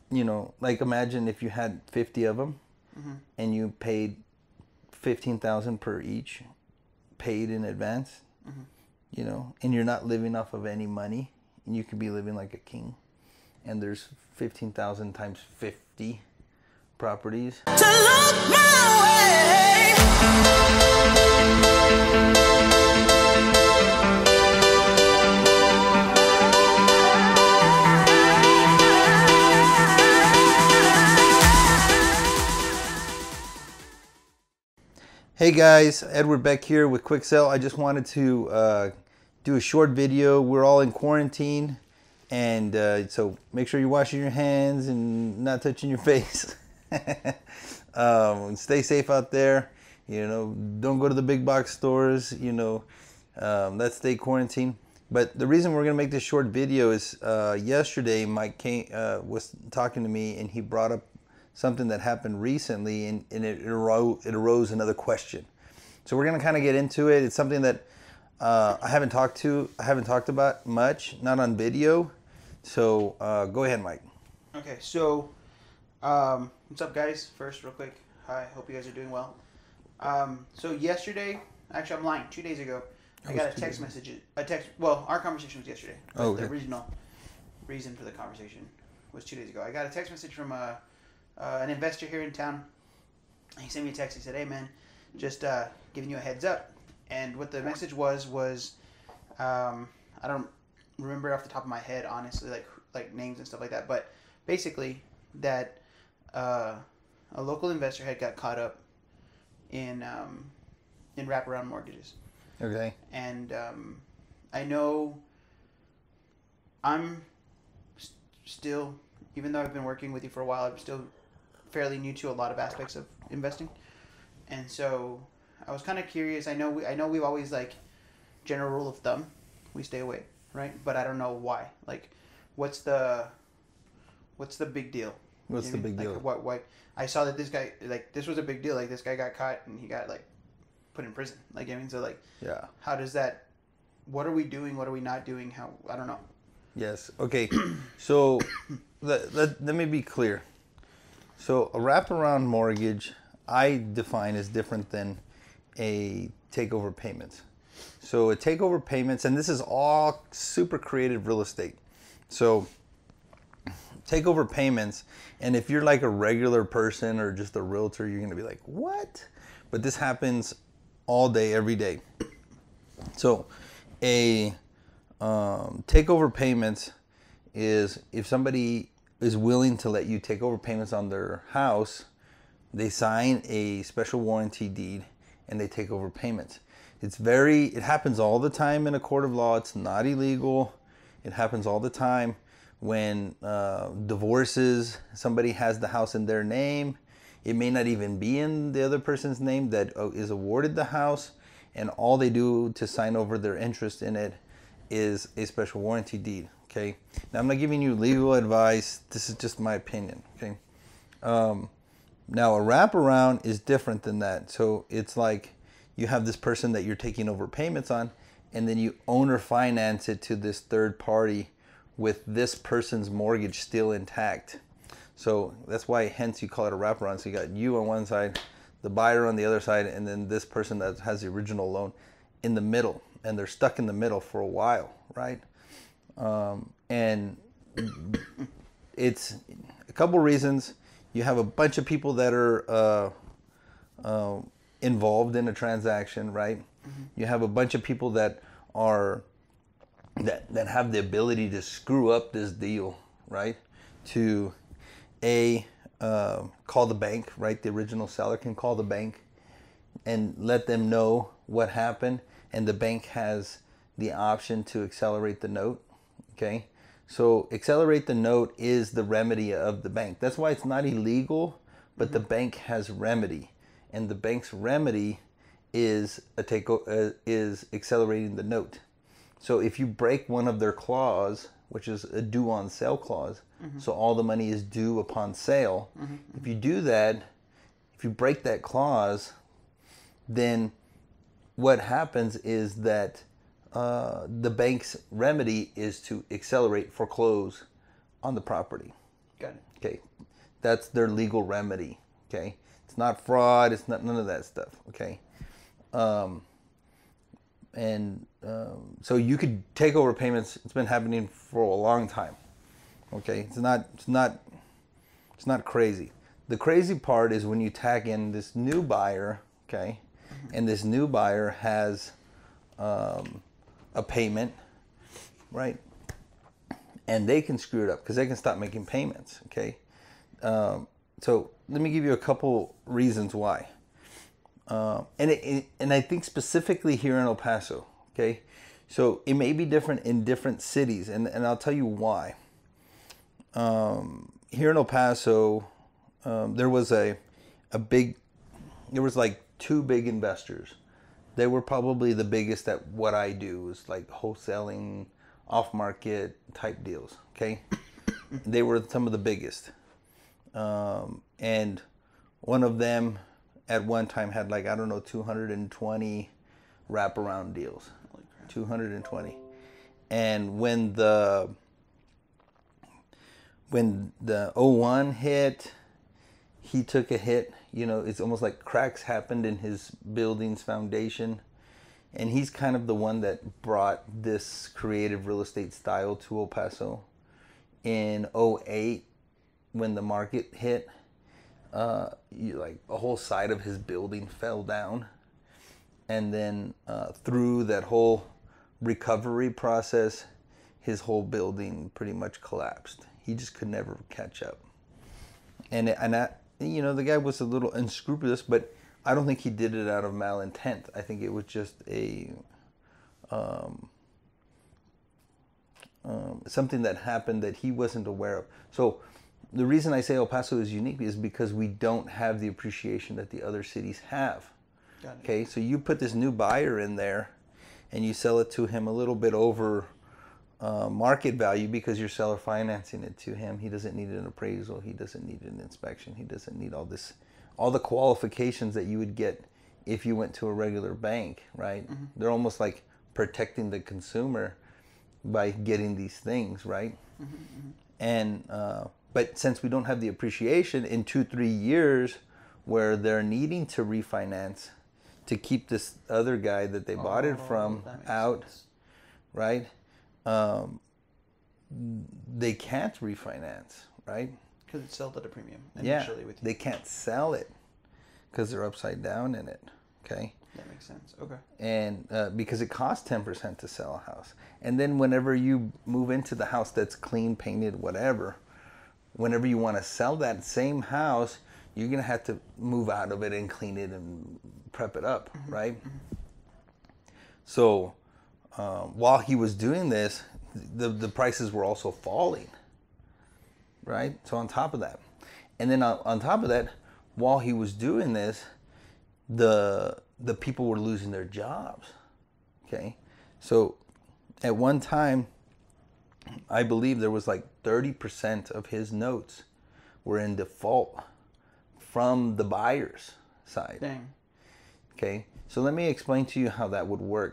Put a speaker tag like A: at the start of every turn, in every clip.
A: you know, like imagine if you had 50 of them and you paid 15,000 per each, paid in advance, you know, and you're not living off of any money, and you could be living like a king. And there's 15,000 times 50 properties. To look my way. Hey guys, Edward Beck here with Quick Sell. I just wanted to do a short video. We're all in quarantine, and so make sure you're washing your hands and not touching your face. Stay safe out there. You know, don't go to the big box stores. You know, let's stay quarantined. But the reason we're gonna make this short video is yesterday Mike was talking to me, and he brought up something that happened recently, and it arose another question. So we're gonna kind of get into it. It's something that I haven't talked about much, not on video. So go ahead, Mike.
B: Okay, so what's up, guys? First, real quick, hi. Hope you guys are doing well. So yesterday, actually, I'm lying. 2 days ago, I got a text message. Well, our conversation was yesterday. But
A: okay.
B: The original reason for the conversation was 2 days ago. I got a text message from an investor here in town. He sent me a text. He said, "Hey man, just giving you a heads up." And what the message was I don't remember off the top of my head, honestly, like names and stuff like that. But basically, that a local investor had got caught up in wraparound mortgages.
A: Okay.
B: And I know I'm still, even though I've been working with you for a while, I'm still fairly new to a lot of aspects of investing, and so I was kind of curious. I know we've always, like, general rule of thumb, we stay away, right? But I don't know why. Like, what's the big deal?
A: What's the big deal?
B: Like, what? I saw that this guy, like, this was a big deal. Like, this guy got caught and he got, like, put in prison. Like, I mean, so, like,
A: yeah.
B: How does that? What are we doing? What are we not doing? How? I don't know.
A: Yes. Okay. So let me be clear. So a wraparound mortgage, I define as different than a takeover payments. So a takeover payments, and this is all super creative real estate. So takeover payments, and if you're like a regular person or just a realtor, you're gonna be like, what? But this happens all day, every day. So a takeover payments is if somebody is willing to let you take over payments on their house, they sign a special warranty deed and they take over payments. It happens all the time in a court of law. It's not illegal. It happens all the time when divorces, somebody has the house in their name. It may not even be in the other person's name that is awarded the house, and all they do to sign over their interest in it is a special warranty deed. Okay. Now I'm not giving you legal advice. This is just my opinion. Okay. Now a wraparound is different than that. So it's like you have this person that you're taking over payments on, and then you owner finance it to this third party with this person's mortgage still intact. So that's why, hence, you call it a wraparound. So you got you on one side, the buyer on the other side, and then this person that has the original loan in the middle, and they're stuck in the middle for a while, right? And it's a couple reasons. You have a bunch of people that are involved in a transaction, right? Mm-hmm. You have a bunch of people that are that have the ability to screw up this deal, right? To call the bank, right? The original seller can call the bank and let them know what happened, and the bank has the option to accelerate the note. Okay, so accelerate the note is the remedy of the bank. That's why it's not illegal, but mm-hmm. the bank has remedy, and the bank's remedy is is accelerating the note. So if you break one of their clause, which is a due on sale clause, mm-hmm. so all the money is due upon sale. Mm-hmm. If you do that, if you break that clause, then what happens is that the bank's remedy is to accelerate foreclose on the property.
B: Got it.
A: Okay, that's their legal remedy. Okay, it's not fraud. It's not none of that stuff. Okay, so you could take over payments. It's been happening for a long time. Okay, it's not crazy. The crazy part is when you tag in this new buyer. Okay, and this new buyer has a payment, right? And they can screw it up because they can stop making payments. Okay, so let me give you a couple reasons why. And I think specifically here in El Paso. Okay, so it may be different in different cities, and I'll tell you why. Here in El Paso, there was like two big investors. They were probably the biggest at what I do, is like wholesaling, off-market type deals. Okay, they were some of the biggest, and one of them at one time had like, I don't know, 220 wraparound deals. 220. And when the 01 hit, he took a hit. You know, it's almost like cracks happened in his building's foundation. And he's kind of the one that brought this creative real estate style to El Paso. In 08, when the market hit, like a whole side of his building fell down. And then through that whole recovery process, his whole building pretty much collapsed. He just could never catch up. And the guy was a little unscrupulous, but I don't think he did it out of malintent. I think it was just something that happened that he wasn't aware of. So the reason I say El Paso is unique is because we don't have the appreciation that the other cities have. Okay, so you put this new buyer in there and you sell it to him a little bit over market value because you're seller financing it to him. He doesn't need an appraisal. He doesn't need an inspection. He doesn't need all the qualifications that you would get if you went to a regular bank, right? Mm-hmm. They're almost like protecting the consumer by getting these things, right? Mm-hmm, mm-hmm. And but since we don't have the appreciation in 2-3 years where they're needing to refinance to keep this other guy that they bought it from out, sense. Right? They can't refinance, right?
B: Because it's sold at a premium
A: initially. Yeah, they can't sell it because they're upside down in it, okay?
B: That makes sense, okay.
A: And because it costs 10% to sell a house. And then whenever you move into the house that's clean, painted, whatever, whenever you want to sell that same house, you're going to have to move out of it and clean it and prep it up, mm-hmm. right? Mm-hmm. So while he was doing this, the prices were also falling, right? So on top of that. And then on top of that, while he was doing this, the people were losing their jobs, okay? So at one time, I believe there was like 30% of his notes were in default from the buyer's side.
B: Dang.
A: Okay, so let me explain to you how that would work.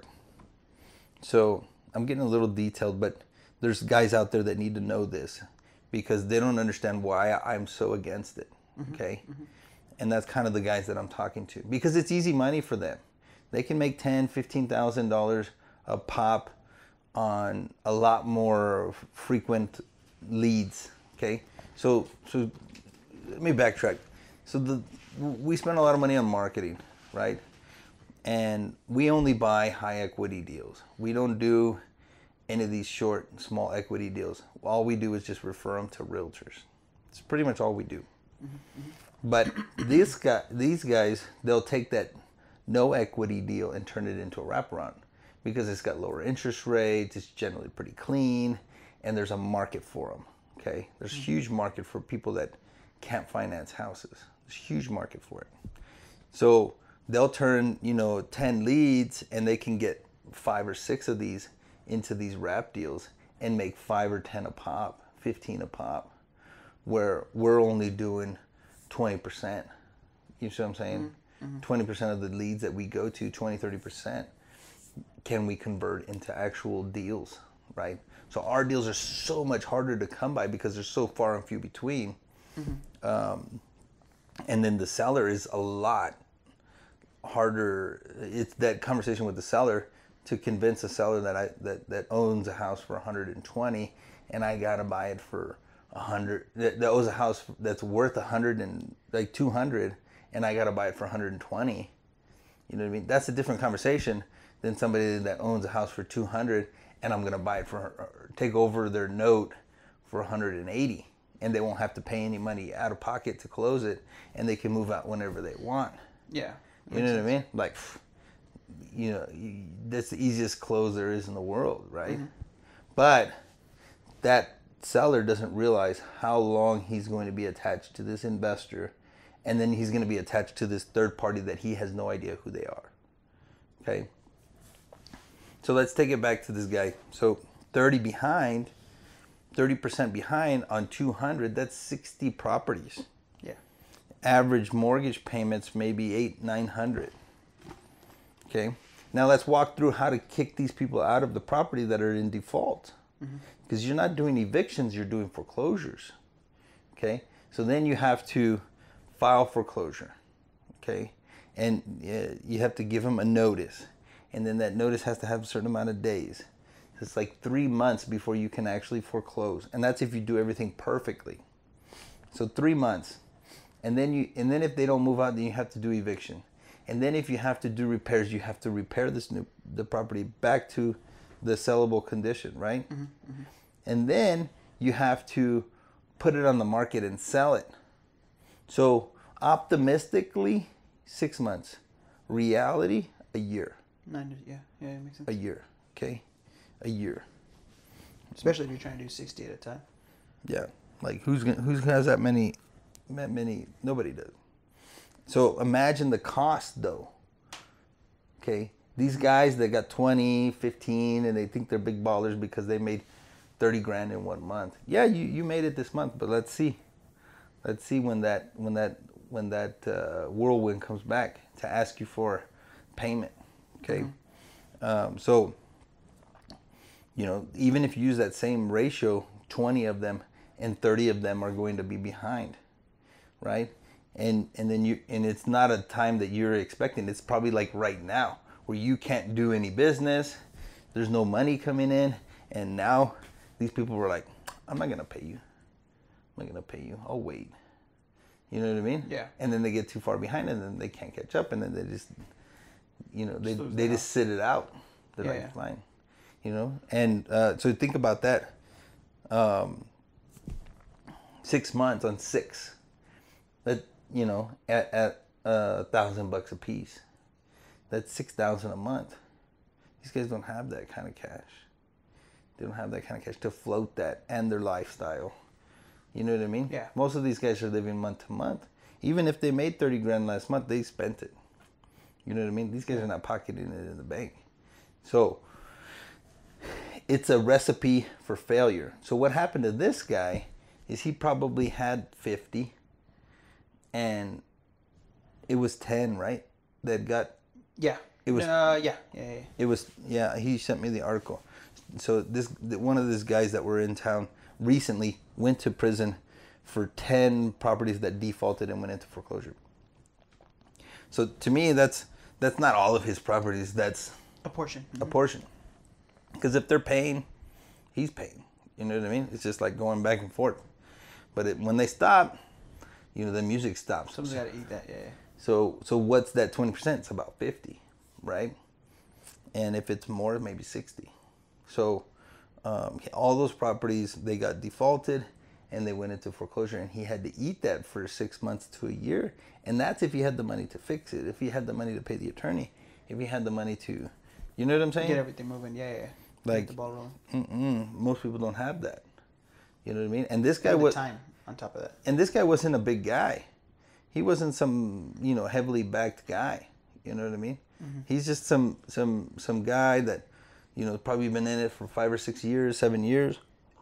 A: So I'm getting a little detailed, but there's guys out there that need to know this because they don't understand why I'm so against it, okay? Mm-hmm. And that's kind of the guys that I'm talking to because it's easy money for them. They can make $10,000, $15,000 a pop on a lot more frequent leads, okay? So let me backtrack. So we spend a lot of money on marketing, right? And we only buy high equity deals. We don't do any of these short, small equity deals. All we do is just refer them to realtors. It's pretty much all we do. Mm-hmm. But these guys, they'll take that no equity deal and turn it into a wraparound because it's got lower interest rates, it's generally pretty clean, and there's a market for them, okay? There's a huge market for people that can't finance houses. There's a huge market for it. So they'll turn, 10 leads and they can get 5 or 6 of these into these wrap deals and make 5 or 10 a pop, 15 a pop, where we're only doing 20%. You see what I'm saying? Mm-hmm. 20% of the leads that we go to, 20, 30%, can we convert into actual deals, right? So our deals are so much harder to come by because they're so far and few between. And then the seller is a lot harder. It's that conversation with the seller to convince a seller that owns a house for 120, and I gotta buy it for 100. That owns a house that's worth 100 and like 200, and I gotta buy it for 120. You know what I mean? That's a different conversation than somebody that owns a house for 200, and I'm gonna buy it for, take over their note for 180, and they won't have to pay any money out of pocket to close it, and they can move out whenever they want.
B: Yeah.
A: You know what I mean? Like, you know, that's the easiest close there is in the world, right? But that seller doesn't realize how long he's going to be attached to this investor, and then he's going to be attached to this third party that he has no idea who they are. Okay? So let's take it back to this guy. So 30% behind on 200, that's 60 properties.
B: Yeah.
A: Average mortgage payments maybe $800-900. Okay. Now let's walk through how to kick these people out of the property that are in default. Because you're not doing evictions, you're doing foreclosures. Okay. So then you have to file foreclosure. Okay. And you have to give them a notice. And then that notice has to have a certain amount of days. It's like 3 months before you can actually foreclose. And that's if you do everything perfectly. So 3 months. And then if they don't move out, then you have to do eviction. And then if you have to do repairs, you have to repair the property back to the sellable condition, right? And then you have to put it on the market and sell it. So optimistically, 6 months. Reality, a year.
B: Yeah, it makes sense.
A: A year, okay? A year.
B: Especially if you're trying to do 60 at a time.
A: Yeah, like who has that many? Nobody does. So imagine the cost, though. Okay, these guys that got 20, 15, and they think they're big ballers because they made 30 grand in 1 month. Yeah, you made it this month, but let's see when that whirlwind comes back to ask you for payment. Okay, so you know, even if you use that same ratio, 20 of them and 30 of them are going to be behind, right? And then it's not a time that you're expecting. It's probably like right now where you can't do any business. There's no money coming in, and now these people were like, I'm not gonna pay you. I'm not gonna pay you. I'll wait. You know what I mean?
B: Yeah.
A: And then they get too far behind, and then they can't catch up, and then they just, you know, they just sit it out. They're fine. You know, and so think about that. 6 months on 6. That, you know, at $1,000 a piece. That's $6,000 a month. These guys don't have that kind of cash. They don't have that kind of cash to float that and their lifestyle. You know what I mean?
B: Yeah.
A: Most of these guys are living month to month. Even if they made 30 grand last month, they spent it. You know what I mean? These guys are not pocketing it in the bank. So it's a recipe for failure. So what happened to this guy is he probably had 50 and it was 10, right? That got...
B: Yeah.
A: It was...
B: Yeah.
A: It was... Yeah, he sent me the article. So one of these guys that were in town recently went to prison for 10 properties that defaulted and went into foreclosure. So to me, that's not all of his properties. That's
B: a portion.
A: A portion. Because if they're paying, he's paying. You know what I mean? It's just like going back and forth. But when they stop, you know, the music stops.
B: Someone's got to eat that, yeah.
A: So what's that 20%? It's about 50, right? And if it's more, maybe 60. So all those properties, they got defaulted and they went into foreclosure, and he had to eat that for 6 months to a year. And that's if he had the money to fix it, if he had the money to pay the attorney, if he had the money to, you know what I'm saying?
B: Get everything moving, yeah.
A: Like,
B: get the ball rolling.
A: Most people don't have that. You know what I mean? And this guy
B: was
A: was
B: time on top of that.
A: And this guy wasn't a big guy. He wasn't some, you know, heavily backed guy. You know what I mean? Mm-hmm. He's just some guy that, you know, probably been in it for 5 or 6 years, 7 years.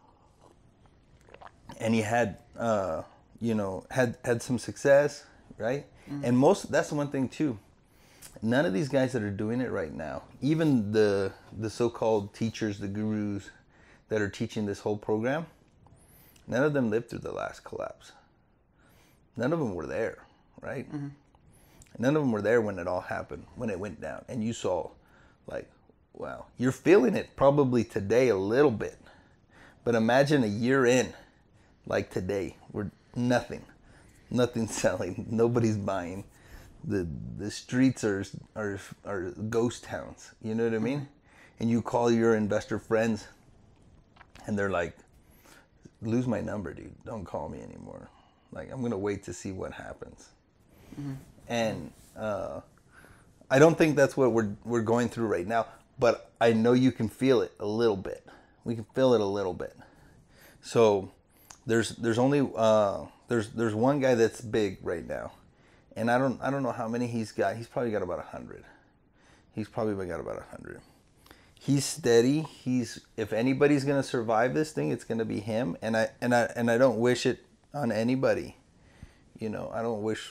A: And he had, you know, had some success, right? Mm-hmm. And that's the one thing too. None of these guys that are doing it right now, even the so-called teachers, the gurus, that are teaching this whole program, none of them lived through the last collapse. None of them were there, right?
B: Mm-hmm.
A: None of them were there when it all happened, when it went down. And you saw, like, wow. You're feeling it probably today a little bit. But imagine a year in, like today, where nothing's selling, nobody's buying. The streets are ghost towns. You know what I mean? And you call your investor friends, and they're like, "Lose my number, dude. Don't call me anymore. Like, I'm gonna wait to see what happens." Mm-hmm. And I don't think that's what we're going through right now. But I know you can feel it a little bit. We can feel it a little bit. So there's only there's one guy that's big right now. And I don't know how many he's got. He's probably got about 100. He's probably got about 100. He's steady. If anybody's gonna survive this thing, it's gonna be him. And I don't wish it on anybody. You know, I don't wish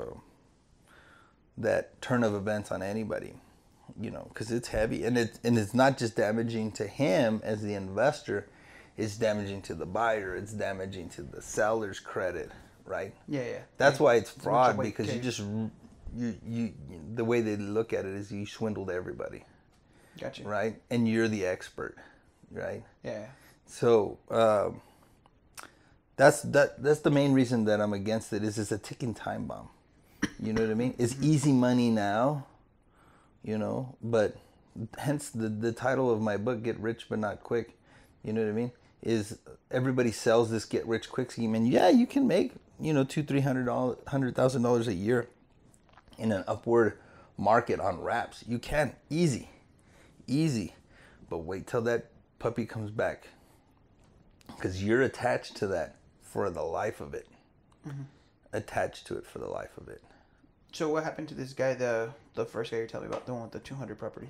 A: that turn of events on anybody. You know, because it's heavy, and it's not just damaging to him as the investor. It's damaging to the buyer. It's damaging to the seller's credit. Right?
B: Yeah.
A: That's why it's fraud, because you the way they look at it is you swindled everybody.
B: Gotcha.
A: Right? And you're the expert, right?
B: Yeah.
A: So that's the main reason that I'm against it. Is it's a ticking time bomb. You know what I mean? It's easy money now, you know, but hence the title of my book, Get Rich But Not Quick. You know what I mean? Is everybody sells this get rich quick scheme, and yeah, you can make, you know, $100,000 a year in an upward market on wraps. You can, easy, but wait till that puppy comes back, because you're attached to that for the life of it. Mm-hmm. Attached to it for the life of it.
B: So what happened to this guy, the first guy you're telling me about, the one with the 200 properties?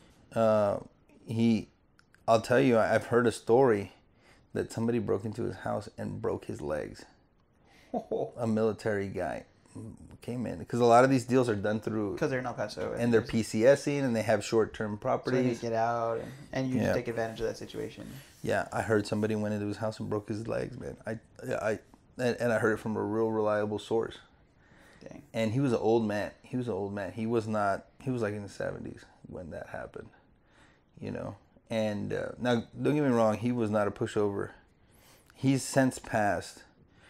A: I'll tell you, I've heard a story that somebody broke into his house and broke his legs.
B: Oh.
A: A military guy came in, because a lot of these deals are done through,
B: because they're in El Paso,
A: and they're PCSing, and they have short-term properties. So
B: you get out, and you just take advantage of that situation.
A: Yeah, I heard somebody went into his house and broke his legs, man. And I heard it from a real reliable source.
B: Dang.
A: And he was an old man. He was like in the 70s when that happened, you know. And now, don't get me wrong, he was not a pushover. He's since passed.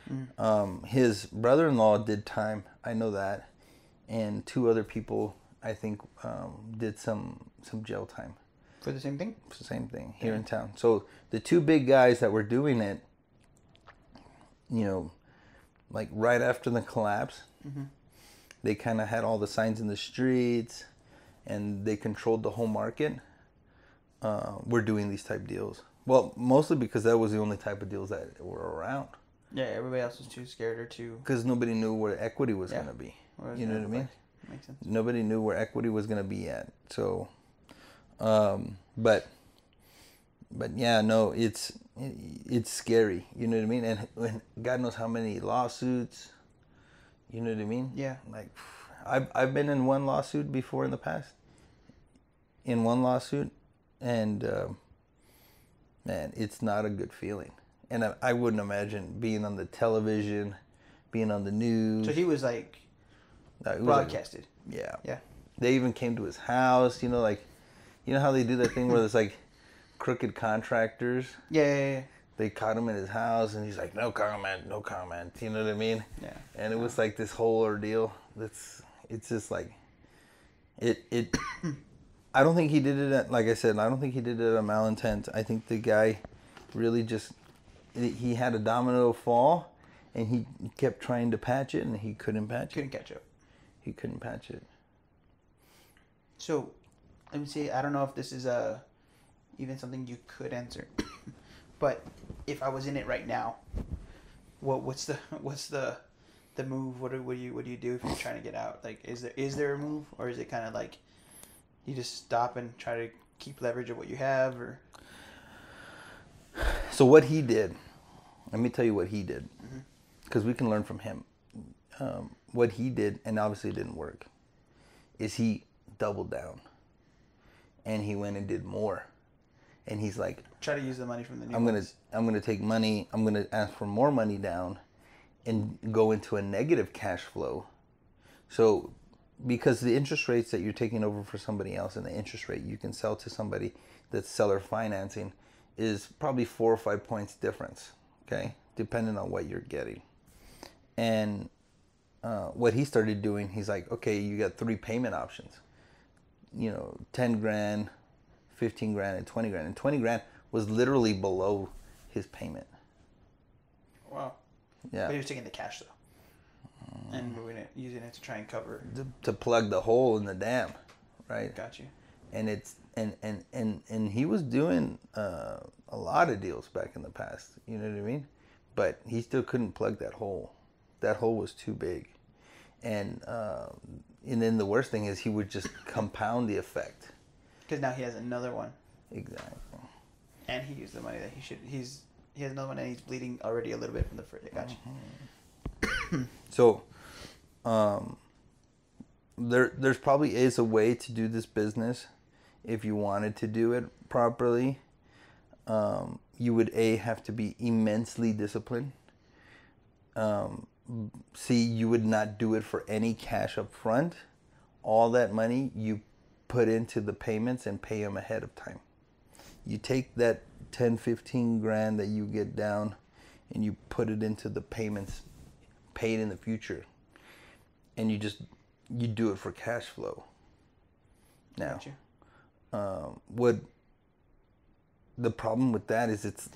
A: His brother-in-law did time, I know that, and 2 other people, I think, did some jail time.
B: For the same thing?
A: For the same thing, here in town. So the 2 big guys that were doing it, you know, like right after the collapse, they kind of had all the signs in the streets, and they controlled the whole market. We're doing these type deals. Well, mostly because that was the only type of deals that were around.
B: Yeah, everybody else was too scared or too...
A: Because nobody knew where equity was going to be. You know what I mean?
B: Makes sense.
A: Nobody knew where equity was going to be at. So, but yeah, no, it's scary. You know what I mean? And God knows how many lawsuits. You know what I mean?
B: Yeah.
A: Like, I've been in one lawsuit before in the past. In one lawsuit. And, man, it's not a good feeling. And I wouldn't imagine being on the television, being on the news.
B: So he was like broadcasted.
A: Yeah. They even came to his house, you know, like, you know how they do that thing where there's like crooked contractors?
B: Yeah.
A: They caught him in his house, and he's like, no comment. You know what I mean?
B: Yeah.
A: And it was like this whole ordeal. It's just like, it I don't think he did it like I said, I don't think he did it at malintent. I think the guy really just, he had a domino fall, and he kept trying to patch it, and he couldn't patch it.
B: Couldn't catch up.
A: He couldn't patch it.
B: So, let me see. I don't know if this is even something you could answer, but if I was in it right now, what's the move? What do you do if you're trying to get out? Like, is there a move, or is it kind of like you just stop and try to keep leverage of what you have, or?
A: So what he did, let me tell you what he did, because we can learn from him. What he did, and obviously it didn't work, is he doubled down, and he went and did more, and he's like,
B: try to use the money from the new
A: I'm
B: ones.
A: gonna take money. I'm gonna ask for more money down, and go into a negative cash flow. So, because the interest rates that you're taking over for somebody else, and the interest rate you can sell to somebody that's seller financing, is probably 4 or 5 points difference. Okay, depending on what you're getting, and what he started doing, he's like, okay, you got 3 payment options. 10 grand, 15 grand, and 20 grand. And 20 grand was literally below his payment.
B: Wow.
A: Yeah.
B: But he was taking the cash though, and using it to try and cover
A: to plug the hole in the dam, right?
B: Got you.
A: And it's and he was doing a lot of deals back in the past. You know what I mean? But he still couldn't plug that hole. That hole was too big, and then the worst thing is he would just compound the effect.
B: Because now he has another one.
A: Exactly.
B: And he used the money that he should. He has another one, and he's bleeding already a little bit from the first. Got you.
A: So, there's probably is a way to do this business if you wanted to do it properly. You would have to be immensely disciplined. You would not do it for any cash up front. All that money you put into the payments and pay them ahead of time. You take that 10, 15 grand that you get down and you put it into the payments paid in the future. And you do it for cash flow. Now, what the problem with that is it's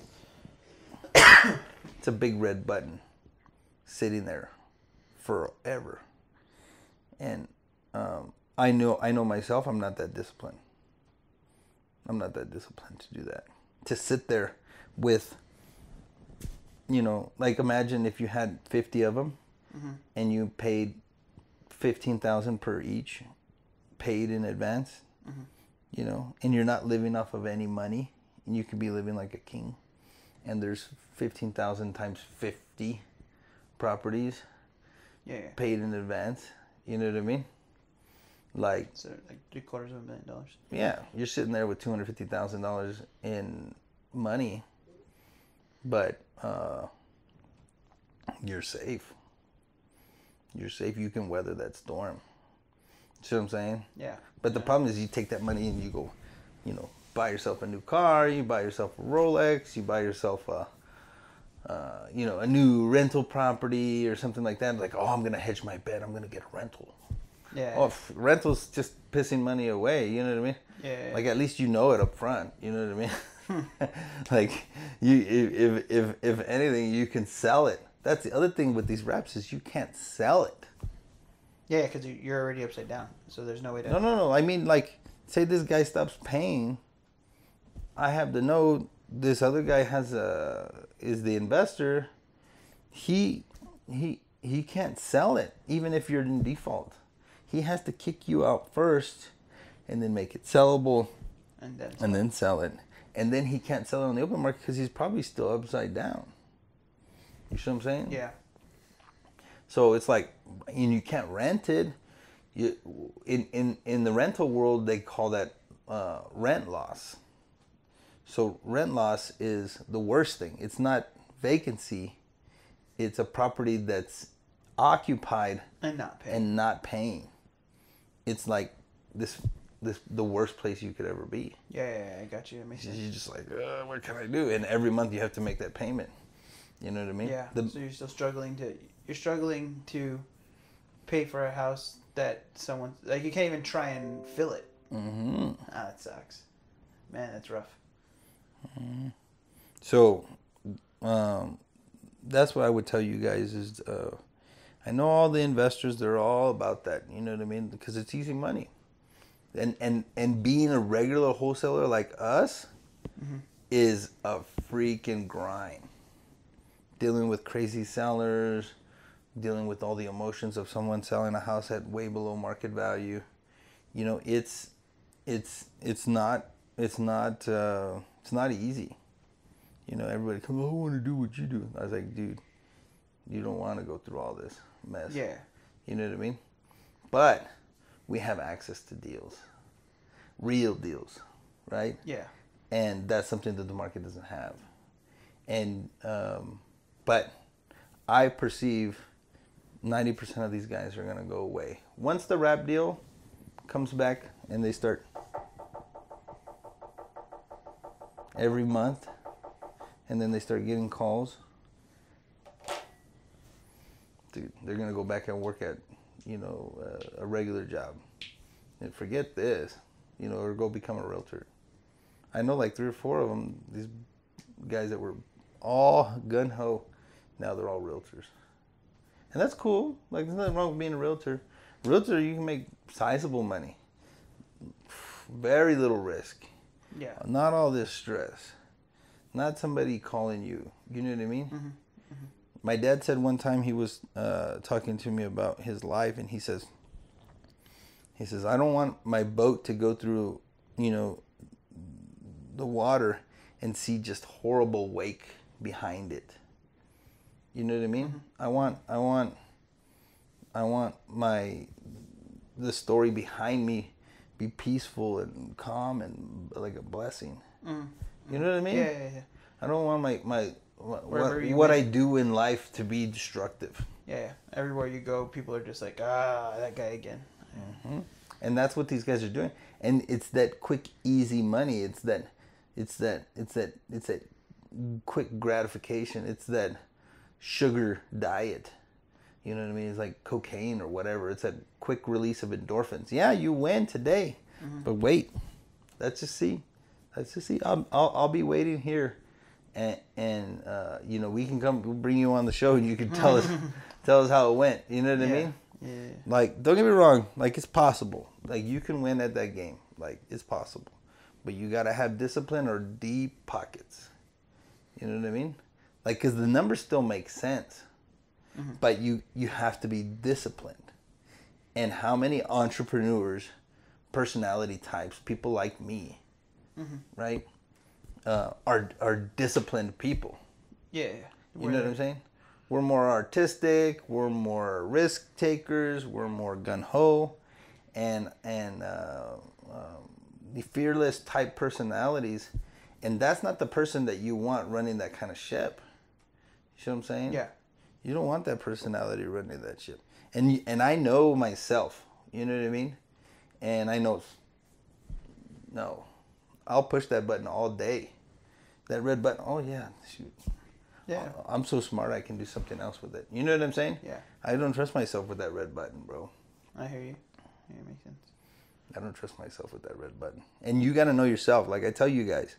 A: a big red button sitting there forever. And I know myself, I'm not that disciplined. I'm not that disciplined to do that. To sit there with, like imagine if you had 50 of them and you paid $15,000 per each, paid in advance, and you're not living off of any money, and you could be living like a king. And there's 15,000 times 50 properties paid in advance. You know what I mean?
B: So like $750,000.
A: Yeah, you're sitting there with $250,000 in money, but you're safe. You're safe. You can weather that storm. See what I'm saying?
B: Yeah.
A: But the problem is you take that money and you go, buy yourself a new car, you buy yourself a Rolex, you buy yourself a new rental property or something like that. Like, oh, I'm going to hedge my bet. I'm going to get a rental.
B: Yeah.
A: Oh, rental's just pissing money away. You know what I mean?
B: Yeah.
A: Like, at least you know it up front. You know what I mean? Like, if anything, you can sell it. That's the other thing with these wraps is you can't sell it.
B: Yeah, because you're already upside down. So there's no way to...
A: No. I mean, like, say this guy stops paying. I have the note. This other guy is the investor. He can't sell it, even if you're in default. He has to kick you out first and then make it sellable and then sell it. And then he can't sell it on the open market because he's probably still upside down. You see what I'm saying?
B: Yeah.
A: So it's like, and you can't rent it. In the rental world, they call that rent loss. So rent loss is the worst thing. It's not vacancy. It's a property that's occupied
B: and not paying.
A: It's like the worst place you could ever be.
B: Yeah, I got you. It makes sense.
A: You're just like, what can I do? And every month you have to make that payment. You know what I mean?
B: Yeah. So you're still struggling to pay for a house that someone, like, you can't even try and fill it.
A: Mm-hmm.
B: That sucks. Man, that's rough.
A: Mm-hmm. So, that's what I would tell you guys is, I know all the investors, they're all about that. You know what I mean? Because it's easy money. And being a regular wholesaler like us is a freaking grind. Dealing with crazy sellers, dealing with all the emotions of someone selling a house at way below market value. It's not easy. Everybody comes, I want to do what you do. I was like, dude, you don't want to go through all this mess.
B: Yeah.
A: You know what I mean? But we have access to deals. Real deals, right?
B: Yeah.
A: And that's something that the market doesn't have. And but I perceive 90% of these guys are gonna go away once the rap deal comes back and they start every month, and then they start getting calls. Dude, they're gonna go back and work at, you know, a regular job, and forget this, you know, or go become a realtor. I know like 3 or 4 of them. These guys that were all gun ho, now they're all realtors, and that's cool. Like, there's nothing wrong with being a realtor. Realtor, you can make sizable money, very little risk.
B: Yeah.
A: Not all this stress. Not somebody calling you. You know what I mean?
B: Mm-hmm. Mm-hmm.
A: My dad said one time, he was talking to me about his life, and he says, I don't want my boat to go through, you know, the water and see just horrible wake behind it. You know what I mean? Mm-hmm. I want the story behind me be peaceful and calm and like a blessing. Mm-hmm. You know what I mean?
B: Yeah.
A: I don't want what I do in life to be destructive.
B: Yeah. Everywhere you go, people are just like, that guy again.
A: Mm-hmm. And that's what these guys are doing. And it's that quick, easy money. It's that quick gratification. It's that sugar diet. You know what I mean? It's like cocaine or whatever. It's that quick release of endorphins. Yeah, you win today, but wait. Let's just see. I'll be waiting here, and you know, we can come. We'll bring you on the show, and you can tell us how it went. You know what I mean?
B: Yeah.
A: Like, don't get me wrong. Like, it's possible. Like, you can win at that game. Like, it's possible, but you gotta have discipline or deep pockets. You know what I mean? Like, because the numbers still make sense. Mm-hmm. But you have to be disciplined. And how many entrepreneurs, personality types, people like me, mm-hmm. right, are disciplined people?
B: Yeah.
A: You know what I'm saying? We're more artistic. We're more risk takers. We're more gun ho, and the fearless type personalities. And that's not the person that you want running that kind of ship. You see what I'm saying?
B: Yeah.
A: You don't want that personality running that ship. And I know myself, you know what I mean? And I know, no, I'll push that button all day. That red button, oh yeah, shoot.
B: Yeah.
A: I'm so smart I can do something else with it. You know what I'm saying?
B: Yeah. I
A: don't trust myself with that red button, bro.
B: I hear you. Yeah, it makes sense.
A: I don't trust myself with that red button. And you got to know yourself. Like I tell you guys,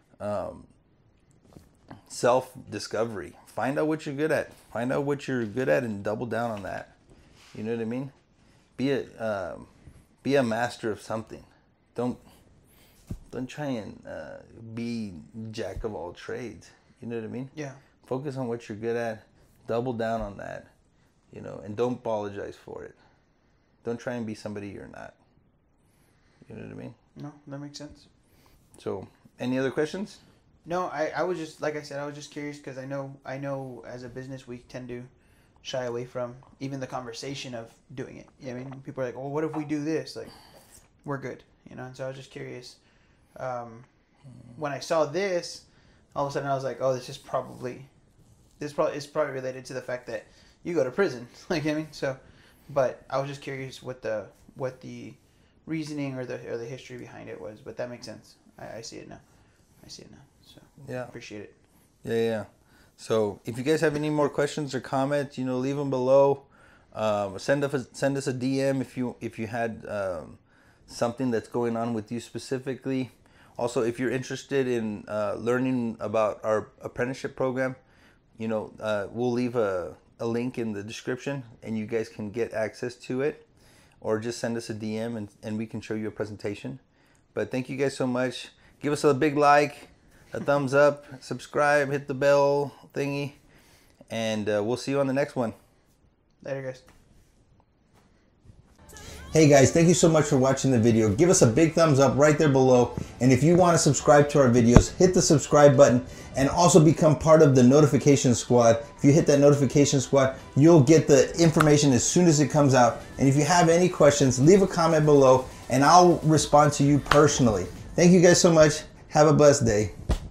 A: self-discovery. Find out what you're good at. Find out what you're good at and double down on that. You know what I mean? Be a master of something. Don't try and be jack of all trades. You know what I mean?
B: Yeah.
A: Focus on what you're good at. Double down on that. You know, and don't apologize for it. Don't try and be somebody you're not. You know what I mean?
B: No, that makes sense.
A: So, any other questions?
B: No, I was just, like I said, I was just curious because I know as a business we tend to shy away from even the conversation of doing it. You know what I mean? People are like, well, what if we do this? Like, we're good, you know? And so I was just curious. When I saw this, all of a sudden I was like, oh, this is probably related to the fact that you go to prison. Like, you know what I mean? So, but I was just curious what the reasoning or the history behind it was. But that makes sense. I see it now. So
A: yeah,
B: appreciate it.
A: Yeah. So if you guys have any more questions or comments, you know, leave them below. Send us a DM if you had something that's going on with you specifically. Also, if you're interested in learning about our apprenticeship program, you know, we'll leave a link in the description, and you guys can get access to it, or just send us a DM and we can show you a presentation. But thank you guys so much. Give us a big like, a thumbs up, subscribe, hit the bell thingy, and we'll see you on the next one.
B: Later, guys.
C: Hey guys, thank you so much for watching the video. Give us a big thumbs up right there below. And if you want to subscribe to our videos, hit the subscribe button and also become part of the notification squad. If you hit that notification squad, you'll get the information as soon as it comes out. And if you have any questions, leave a comment below and I'll respond to you personally. Thank you guys so much. Have a blessed day.